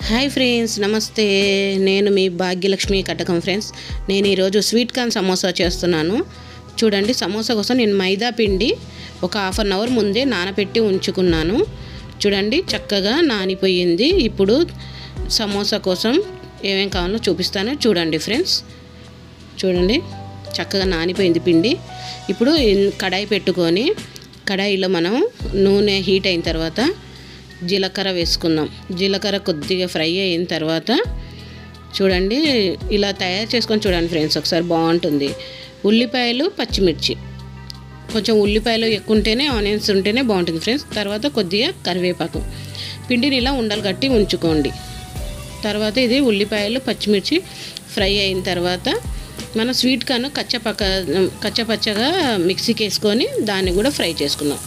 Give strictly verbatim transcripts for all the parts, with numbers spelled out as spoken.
Hi friends, నమస్తే. నేను మీ భాగ్యలక్ష్మి కటకం friends. నేను ఈరోజు స్వీట్ కార్న్ సమోసా చేస్తున్నాను. చూడండి, సమోసా కోసం నేను మైదా పిండి ఒక హాఫ్ అన్ అవర్ ముందే నానబెట్టి ఉంచుకున్నాను. చూడండి, చక్కగా నానిపోయింది. ఇప్పుడు సమోసా కోసం ఏమేం కావాలో చూపిస్తాను. చూడండి ఫ్రెండ్స్, చూడండి చక్కగా నానిపోయింది పిండి. ఇప్పుడు కడాయి పెట్టుకొని కడాయిలో మనం నూనె హీట్ అయిన తర్వాత జీలకర్ర వేసుకుందాం. జీలకర్ర కొద్దిగా ఫ్రై అయిన తర్వాత చూడండి, ఇలా తయారు చేసుకొని చూడండి ఫ్రెండ్స్, ఒకసారి బాగుంటుంది. ఉల్లిపాయలు, పచ్చిమిర్చి, కొంచెం ఉల్లిపాయలు ఎక్కువ ఉంటేనే, ఆనియన్స్ ఉంటేనే బాగుంటుంది ఫ్రెండ్స్. తర్వాత కొద్దిగా కరివేపాకు, పిండిని ఇలా ఉండలు కట్టి ఉంచుకోండి. తర్వాత ఇది ఉల్లిపాయలు, పచ్చిమిర్చి ఫ్రై అయిన తర్వాత మనం స్వీట్ కార్న్ కచ్చపక్క కచ్చపచ్చగా మిక్సీకి వేసుకొని దాన్ని కూడా ఫ్రై చేసుకుందాం.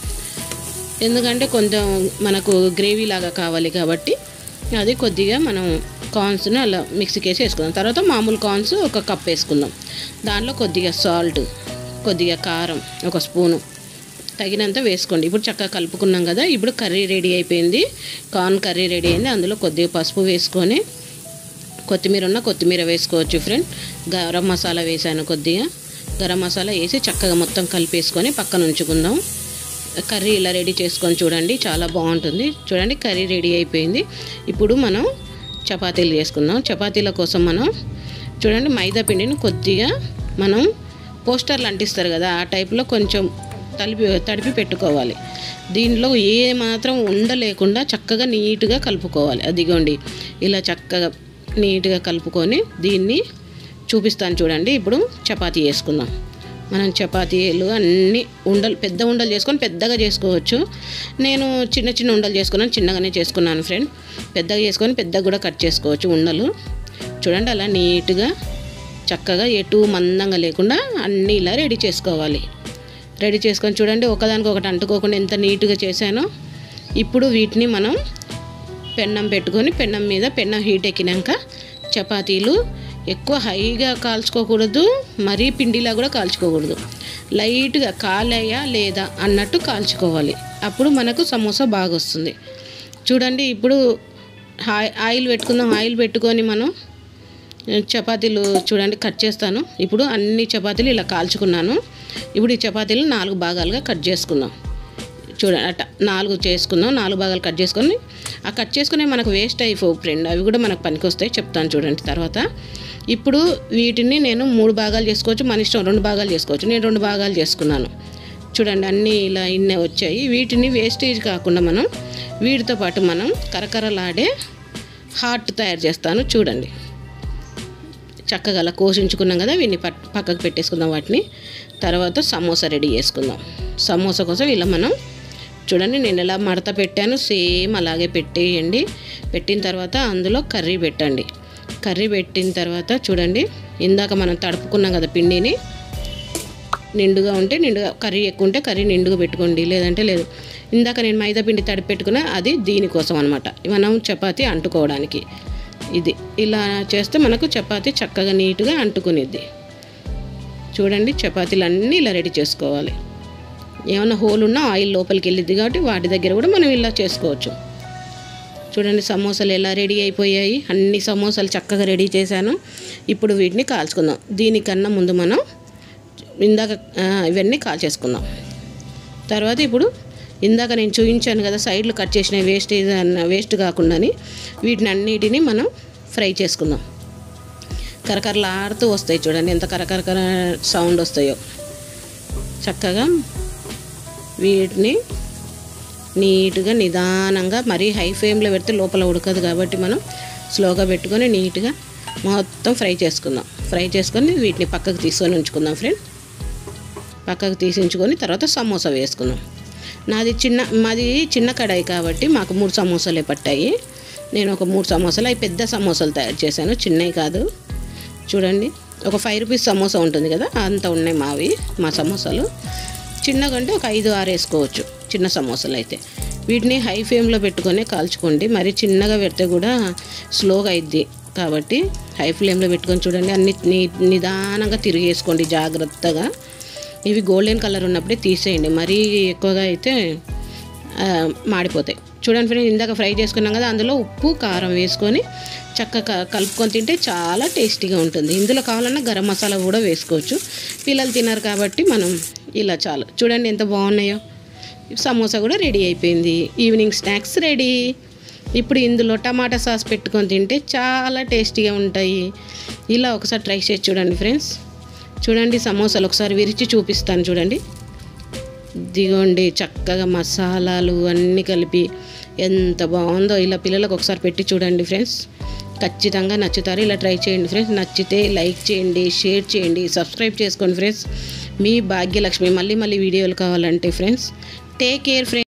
ఎందుకంటే కొంచెం మనకు గ్రేవీ లాగా కావాలి కాబట్టి అది కొద్దిగా మనం కార్న్స్ని అలా మిక్సీకి వేసి వేసుకుందాం. తర్వాత మామూలు కార్న్స్ ఒక కప్ వేసుకుందాం. దాంట్లో కొద్దిగా సాల్ట్, కొద్దిగా కారం ఒక స్పూను తగినంత వేసుకోండి. ఇప్పుడు చక్కగా కలుపుకున్నాం కదా. ఇప్పుడు కర్రీ రెడీ అయిపోయింది, కార్న్ కర్రీ రెడీ అయింది. అందులో కొద్దిగా పసుపు వేసుకొని, కొత్తిమీర ఉన్న కొత్తిమీర వేసుకోవచ్చు ఫ్రెండ్. గరం మసాలా వేసాను, కొద్దిగా గరం మసాలా వేసి చక్కగా మొత్తం కలిపేసుకొని పక్కన ఉంచుకుందాం. కర్రీ ఇలా రెడీ చేసుకొని చూడండి, చాలా బాగుంటుంది. చూడండి, కర్రీ రెడీ అయిపోయింది. ఇప్పుడు మనం చపాతీలు చేసుకుందాం. చపాతీల కోసం మనం చూడండి మైదా పిండిని కొద్దిగా మనం పోస్టర్లు అంటిస్తారు కదా, ఆ టైప్లో కొంచెం తలిపి తడిపి పెట్టుకోవాలి. దీనిలో ఏ మాత్రం ఉండలేకుండా చక్కగా నీట్గా కలుపుకోవాలి. అదిగోండి, ఇలా చక్కగా నీట్గా కలుపుకొని దీన్ని చూపిస్తాను చూడండి. ఇప్పుడు చపాతీ చేసుకుందాం. మనం చపాతీలు అన్నీ ఉండలు, పెద్ద ఉండలు చేసుకొని పెద్దగా చేసుకోవచ్చు. నేను చిన్న చిన్న ఉండలు చేసుకున్నాను, చిన్నగానే చేసుకున్నాను ఫ్రెండ్. పెద్దగా చేసుకొని పెద్దగా కూడా కట్ చేసుకోవచ్చు ఉండలు. చూడండి, అలా నీట్గా చక్కగా ఎటు మందంగా లేకుండా అన్నీ ఇలా రెడీ చేసుకోవాలి. రెడీ చేసుకొని చూడండి, ఒకదానికి ఒకటి అంటుకోకుండా ఎంత నీట్గా చేశానో. ఇప్పుడు వీటిని మనం పెన్నం పెట్టుకొని, పెన్నం మీద పెన్నం హీట్ ఎక్కినాక చపాతీలు ఎక్కువ హైగా కాల్చుకోకూడదు, మరీ పిండిలా కూడా కాల్చుకోకూడదు. లైట్గా కాలయా లేదా అన్నట్టు కాల్చుకోవాలి. అప్పుడు మనకు సమోసా బాగా వస్తుంది. చూడండి, ఇప్పుడు ఆయిల్ పెట్టుకుందాం. ఆయిల్ పెట్టుకొని మనం చపాతీలు చూడండి కట్ చేస్తాను. ఇప్పుడు అన్ని చపాతీలు ఇలా కాల్చుకున్నాను. ఇప్పుడు ఈ చపాతీలు నాలుగు భాగాలుగా కట్ చేసుకుందాం. చూడండి, అట్ట నాలుగు చేసుకుందాం. నాలుగు భాగాలు కట్ చేసుకొని, ఆ కట్ చేసుకునే మనకు వేస్ట్ అయిపోవు ఫ్రెండ్, అవి కూడా మనకు పనికి వస్తాయి, చెప్తాను చూడండి తర్వాత. ఇప్పుడు వీటిని నేను మూడు భాగాలు చేసుకోవచ్చు, మన ఇష్టం రెండు భాగాలు చేసుకోవచ్చు. నేను రెండు భాగాలు చేసుకున్నాను. చూడండి, అన్నీ ఇలా ఇన్నే వచ్చాయి. వీటిని వేస్టేజ్ కాకుండా మనం వీటితో పాటు మనం కరకరలాడే హాట్ తయారు చేస్తాను. చూడండి, చక్కగా అలా కోసించుకున్నాం కదా, వీటిని పక్కకు పెట్టేసుకుందాం. వాటిని తర్వాత సమోసా రెడీ చేసుకుందాం. సమోసా కోసం ఇలా మనం చూడండి, నేను ఎలా మడత పెట్టాను సేమ్ అలాగే పెట్టేయండి. పెట్టిన తర్వాత అందులో కర్రీ పెట్టండి. కర్రీ పెట్టిన తర్వాత చూడండి, ఇందాక మనం తడుపుకున్నాం కదా పిండిని, నిండుగా ఉంటే నిండుగా, కర్రీ ఎక్కువ ఉంటే కర్రీ నిండుగా పెట్టుకోండి, లేదంటే లేదు. ఇందాక నేను మైదా పిండి తడిపి పెట్టుకున్నా, అది దీనికోసం అనమాట, మనం చపాతీ అంటుకోవడానికి. ఇది ఇలా చేస్తే మనకు చపాతీ చక్కగా నీట్గా అంటుకునేది. చూడండి, చపాతీలు అన్నీ ఇలా రెడీ చేసుకోవాలి. ఏమైనా హోల్ ఉన్నా ఆయిల్ లోపలికి వెళ్ళిద్ది కాబట్టి వాటి దగ్గర కూడా మనం ఇలా చేసుకోవచ్చు. చూడండి, సమోసాలు ఎలా రెడీ అయిపోయాయి. అన్ని సమోసాలు చక్కగా రెడీ చేశాను. ఇప్పుడు వీటిని కాల్చుకుందాం. దీనికన్నా ముందు మనం ఇందాక ఇవన్నీ కాల్చేసుకుందాం. తర్వాత ఇప్పుడు ఇందాక నేను చూపించాను కదా సైడ్లు కట్ చేసిన వేస్టేజ్ వేస్ట్ కాకుండాని వీటిని అన్నిటినీ మనం ఫ్రై చేసుకుందాం. కరకరలాడుతూ వస్తాయి చూడండి, ఎంత కరకరకర సౌండ్ వస్తాయో. చక్కగా వీటిని నీట్గా నిదానంగా, మరీ హై ఫ్లేమ్లో పెడితే లోపల ఉడకదు కాబట్టి మనం స్లోగా పెట్టుకొని నీట్గా మొత్తం ఫ్రై చేసుకుందాం. ఫ్రై చేసుకొని వీటిని పక్కకు తీసుకొని ఉంచుకుందాం ఫ్రెండ్. పక్కకు తీసి ఉంచుకొని తర్వాత సమోసా వేసుకుందాం. నాది చిన్న మాది చిన్న కడాయి కాబట్టి మాకు మూడు సమోసాలే పట్టాయి. నేను ఒక మూడు సమోసాలు, అవి పెద్ద సమోసాలు తయారు చేశాను, చిన్నవి కాదు. చూడండి, ఒక ఫైవ్ రూపీస్ సమోసా ఉంటుంది కదా, అంత ఉన్నాయి మావి, మా సమోసాలు. చిన్నగా అంటే ఒక ఐదు ఆరు వేసుకోవచ్చు చిన్న సమోసాలు అయితే. వీటిని హై ఫ్లేమ్లో పెట్టుకొని కాల్చుకోండి, మరి చిన్నగా పెడితే కూడా స్లోగా అయిద్ది కాబట్టి హై ఫ్లేమ్లో పెట్టుకొని చూడండి. అన్ని నిదానంగా తిరిగేసుకోండి జాగ్రత్తగా. ఇవి గోల్డెన్ కలర్ ఉన్నప్పుడే తీసేయండి, మరీ ఎక్కువగా అయితే మాడిపోతాయి. చూడండి ఫ్రెండ్స్, ఇందాక ఫ్రై చేసుకున్నాం కదా, అందులో ఉప్పు కారం వేసుకొని చక్కగా కలుపుకొని తింటే చాలా టేస్టీగా ఉంటుంది. ఇందులో కావాలన్నా గరం మసాలా కూడా వేసుకోవచ్చు. పిల్లలు తిన్నారు కాబట్టి మనం ఇలా చాలు. చూడండి ఎంత బాగున్నాయో. సమోసా కూడా రెడీ అయిపోయింది. Evening snacks ready. ఇప్పుడు ఇందులో టమాటా సాస్ పెట్టుకొని తింటే చాలా టేస్టీగా ఉంటాయి. ఇలా ఒకసారి ట్రై చేసి చూడండి ఫ్రెండ్స్. చూడండి సమోసాలు ఒకసారి విరిచి చూపిస్తాను చూడండి. దిగోండి చక్కగా మసాలాలు అన్నీ కలిపి ఎంత బాగుందో. ఇలా పిల్లలకు ఒకసారి పెట్టి చూడండి ఫ్రెండ్స్, ఖచ్చితంగా నచ్చుతారు. ఇలా ట్రై చేయండి ఫ్రెండ్స్. నచ్చితే లైక్ చేయండి, షేర్ చేయండి, సబ్స్క్రైబ్ చేసుకోండి ఫ్రెండ్స్. మీ భాగ్యలక్ష్మి. మళ్ళీ మళ్ళీ వీడియోలు కావాలంటే ఫ్రెండ్స్ టేక్ కేర్ ఫ్రెండ్స్.